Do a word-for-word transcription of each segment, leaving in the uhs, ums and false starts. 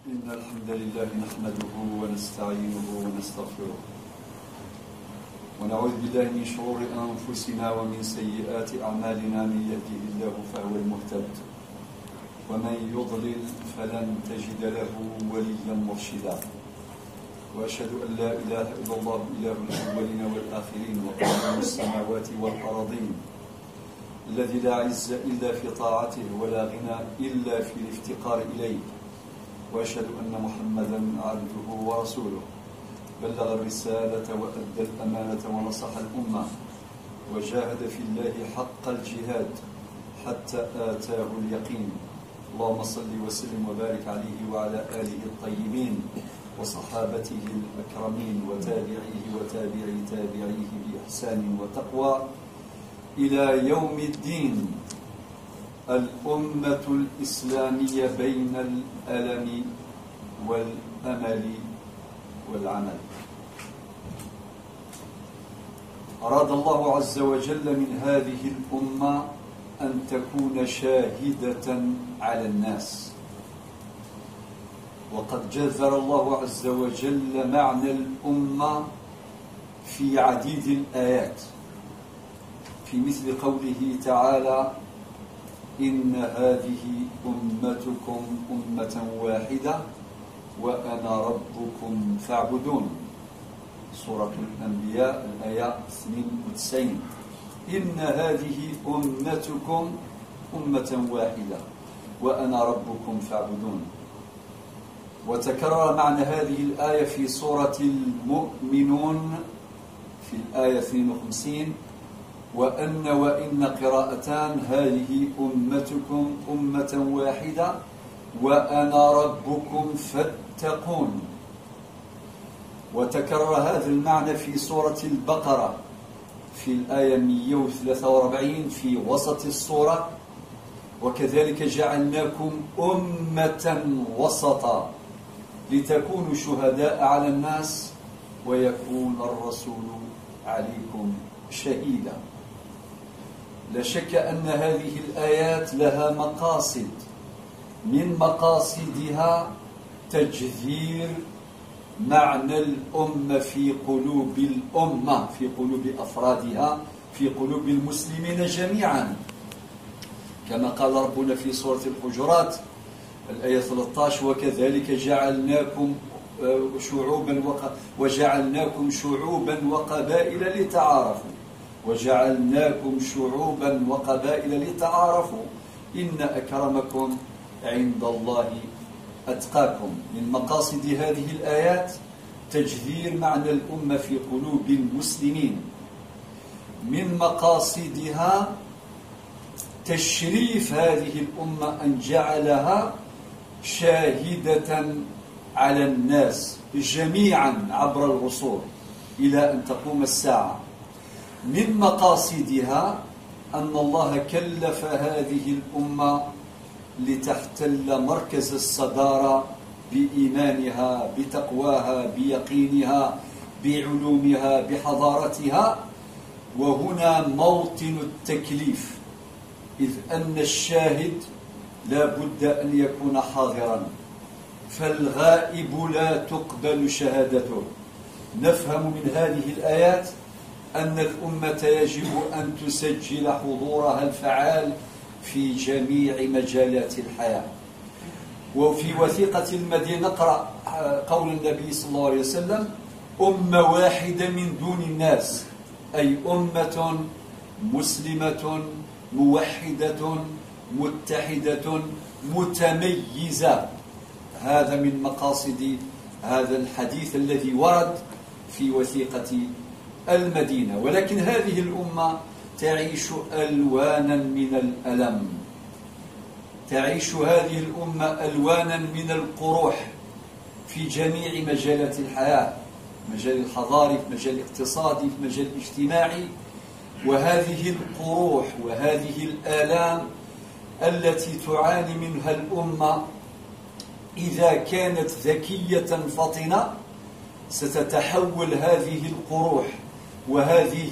إن الحمد لله نحمده ونستعينه ونستغفره ونعوذ بالله من شرور أنفسنا ومن سيئات أعمالنا. من يهده الله فهو المهتد ومن يضلل فلن تجد له وليا مرشدا. وأشهد أن لا إله إلا الله إله الأولين والآخرين وقيوم السماوات والأرضين الذي لا عز إلا في طاعته ولا غنى إلا في الافتقار إليه. وأشهد أن محمدا عبده ورسوله بلغ الرسالة وأدى الأمانة ونصح الأمة وجاهد في الله حق الجهاد حتى آتاه اليقين. اللهم صل وسلم وبارك عليه وعلى آله الطيبين وصحابته الأكرمين وتابعيه وتابعي تابعيه بإحسان وتقوى إلى يوم الدين. الأمة الإسلامية بين الألم والأمل والعمل. أراد الله عز وجل من هذه الأمة أن تكون شاهدة على الناس، وقد جذر الله عز وجل معنى الأمة في عديد الآيات، في مثل قوله تعالى: إن هذه أمتكم أمة واحدة وأنا ربكم فاعبدون. سورة الأنبياء الآية اثنين وتسعين. إن هذه أمتكم أمة واحدة وأنا ربكم فاعبدون. وتكرر معنى هذه الآية في سورة المؤمنون في الآية اثنين وخمسين: وأن وإن قراءتان هذه أمتكم أمة واحدة وأنا ربكم فاتقون. وتكرر هذا المعنى في سورة البقرة في الآية مئة وثلاثة وأربعين في وسط السورة: وكذلك جعلناكم أمة وسطا لتكونوا شهداء على الناس ويكون الرسول عليكم شهيدا. لا شك أن هذه الآيات لها مقاصد، من مقاصدها تجذير معنى الأمة في قلوب الأمة، في قلوب أفرادها، في قلوب المسلمين جميعا، كما قال ربنا في سورة الحجرات الآية ثلاثة عشر: وكذلك جعلناكم شعوبا وجعلناكم شعوبا وقبائل لتعارفوا وجعلناكم شعوبا وقبائل لتعارفوا إن أكرمكم عند الله أتقاكم. من مقاصد هذه الآيات تجذير معنى الأمة في قلوب المسلمين. من مقاصدها تشريف هذه الأمة أن جعلها شاهدة على الناس جميعا عبر العصور إلى أن تقوم الساعة. من مقاصدها أن الله كلف هذه الأمة لتحتل مركز الصدارة بإيمانها، بتقواها، بيقينها، بعلومها، بحضارتها. وهنا موطن التكليف، إذ أن الشاهد لا بد أن يكون حاضرا، فالغائب لا تقبل شهادته. نفهم من هذه الآيات أن الأمة يجب أن تسجل حضورها الفعال في جميع مجالات الحياة. وفي وثيقة المدينة نقرأ قول النبي صلى الله عليه وسلم: أمة واحدة من دون الناس، أي أمة مسلمة موحدة متحدة متميزة. هذا من مقاصد هذا الحديث الذي ورد في وثيقة المدينة. ولكن هذه الأمة تعيش ألوانا من الألم، تعيش هذه الأمة ألوانا من القروح في جميع مجالات الحياة، مجال الحضاري، في مجال الاقتصادي، في مجال الاجتماعي. وهذه القروح وهذه الآلام التي تعاني منها الأمة إذا كانت ذكية فطنة ستتحول هذه القروح وهذه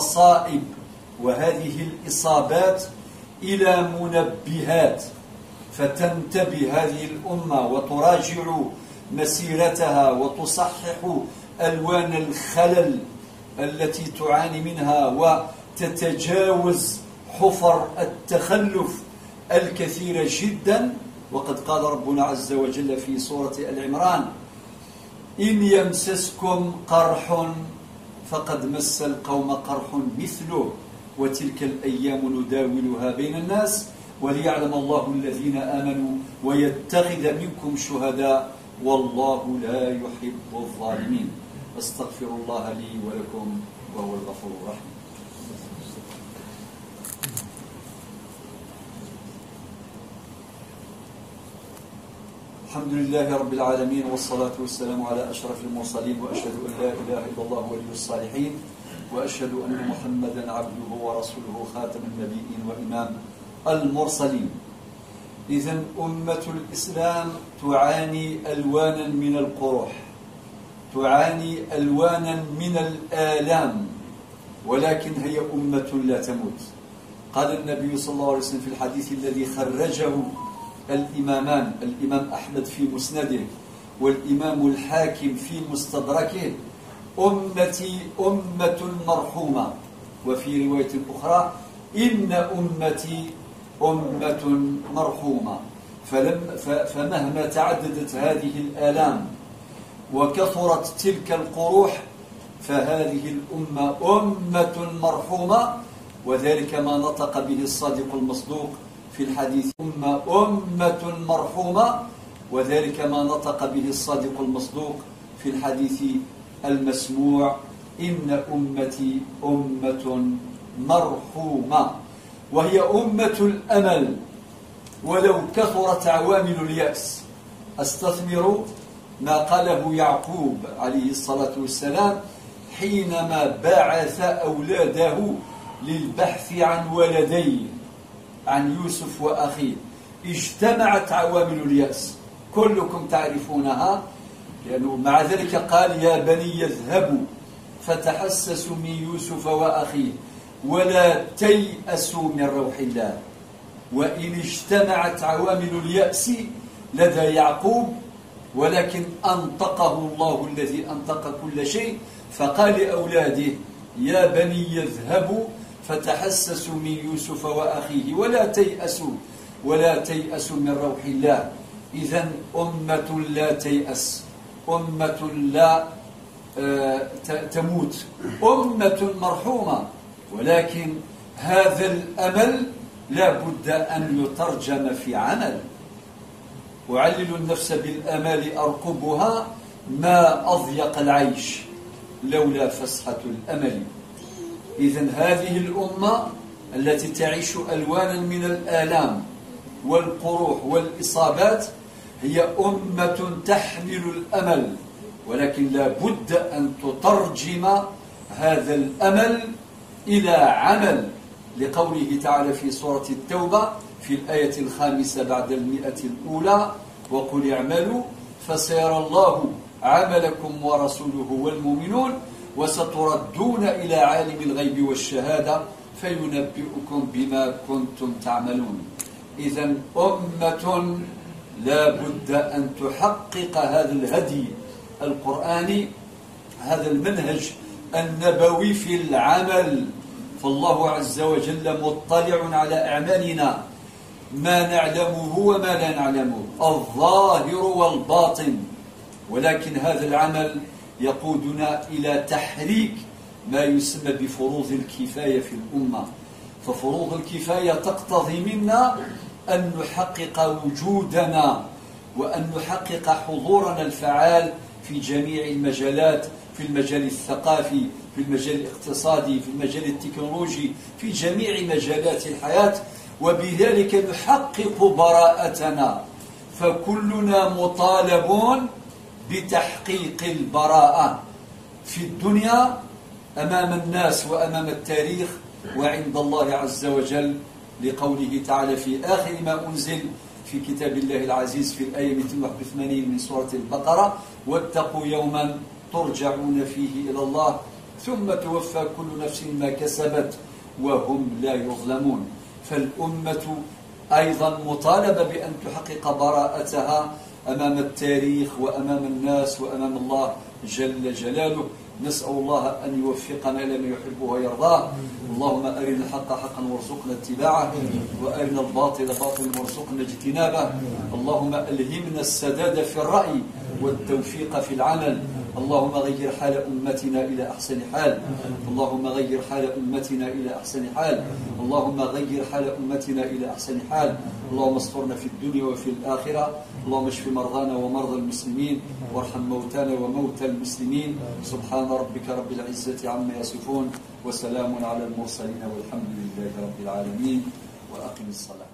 المصائب وهذه الإصابات إلى منبهات فتنتبه هذه الأمة وتراجع مسيرتها وتصحح ألوان الخلل التي تعاني منها وتتجاوز حفر التخلف الكثيرة جدا. وقد قال ربنا عز وجل في سورة آل عمران: إن يمسسكم قرح فقد مس القوم قرح مثله وتلك الأيام نداولها بين الناس وليعلم الله الذين آمنوا ويتخذ منكم شهداء والله لا يحب الظالمين. أستغفر الله لي ولكم وهو الغفور الرحيم. الحمد لله رب العالمين، والصلاة والسلام على أشرف المرسلين، وأشهد أن لا إله إلا الله ولي الصالحين، وأشهد أن محمدا عبده ورسوله خاتم النبيين وإمام المرسلين. إذن أمة الإسلام تعاني ألوانا من القروح، تعاني ألوانا من الآلام، ولكن هي أمة لا تموت. قال النبي صلى الله عليه وسلم في الحديث الذي خرجه الإمامان، الإمام أحمد في مسنده والإمام الحاكم في مستدركه: أمتي أمة مرحومة. وفي رواية أخرى: إن أمتي أمة مرحومة. فلم فمهما تعددت هذه الآلام وكثرت تلك القروح فهذه الأمة أمة مرحومة، وذلك ما نطق به الصادق المصدوق في الحديث: أمة أمة مرحومة، وذلك ما نطق به الصادق المصدوق في الحديث المسموع: إن أمتي أمة مرحومة. وهي أمة الأمل ولو كثرت عوامل اليأس. أستثمر ما قاله يعقوب عليه الصلاة والسلام حينما بعث أولاده للبحث عن ولديه، عن يوسف وأخيه. اجتمعت عوامل اليأس كلكم تعرفونها، لأنه مع ذلك قال: يا بني يذهبوا فتحسسوا من يوسف وأخيه ولا تيأسوا من روح الله. وإن اجتمعت عوامل اليأس لدى يعقوب، ولكن أنطقه الله الذي أنطق كل شيء، فقال لأولاده: يا بني يذهبوا فتحسسوا من يوسف وأخيه ولا تيأسوا ولا تيأسوا من روح الله. إذن أمة لا تيأس، أمة لا تموت، أمة مرحومة. ولكن هذا الأمل لا بد أن يترجم في عمل. أعلل النفس بالأمال أرقبها ما أضيق العيش لولا فسحة الأمل. إذن هذه الأمة التي تعيش ألوانا من الآلام والقروح والإصابات هي أمة تحمل الأمل، ولكن لا بد أن تترجم هذا الأمل إلى عمل، لقوله تعالى في سورة التوبة في الآية الخامسة بعد المئة الأولى: وقل اعملوا فسيرى الله عملكم ورسوله والمؤمنون وستردون إلى عالم الغيب والشهادة فينبئكم بما كنتم تعملون. إذن أمة لا بد أن تحقق هذا الهدي القرآني، هذا المنهج النبوي في العمل. فالله عز وجل مطلع على أعمالنا، ما نعلمه وما لا نعلمه، الظاهر والباطن، ولكن هذا العمل يقودنا إلى تحريك ما يسمى بفروض الكفاية في الأمة. ففروض الكفاية تقتضي منا أن نحقق وجودنا وأن نحقق حضورنا الفعال في جميع المجالات، في المجال الثقافي، في المجال الاقتصادي، في المجال التكنولوجي، في جميع مجالات الحياة، وبذلك نحقق براءتنا. فكلنا مطالبون بتحقيق البراءة في الدنيا أمام الناس وأمام التاريخ وعند الله عز وجل، لقوله تعالى في آخر ما أنزل في كتاب الله العزيز في الآية مئتين وواحد وثمانين من سورة البقرة: واتقوا يوما ترجعون فيه إلى الله ثم توفى كل نفس ما كسبت وهم لا يظلمون. فالأمة أيضا مطالبة بأن تحقق براءتها أمام التاريخ وأمام الناس وأمام الله جل جلاله. نسأل الله أن يوفقنا لما يحبه ويرضاه. اللهم أرنا الحق حقا وارزقنا اتباعه، وأرنا الباطل باطلا وارزقنا اجتنابه. اللهم ألهمنا السداد في الرأي والتوفيق في العمل. اللهم غير حال أمتنا إلى أحسن حال. اللهم غير حال أمتنا إلى أحسن حال. اللهم غير حال أمتنا إلى أحسن حال. اللهم استرنا في الدنيا وفي الآخرة. اللهم اشف مرضانا ومرضى المسلمين، وارحم موتانا وموتى المسلمين. سبحان ربك رب العزة عما يصفون، وسلام على المرسلين، والحمد لله رب العالمين. وأقم الصلاة.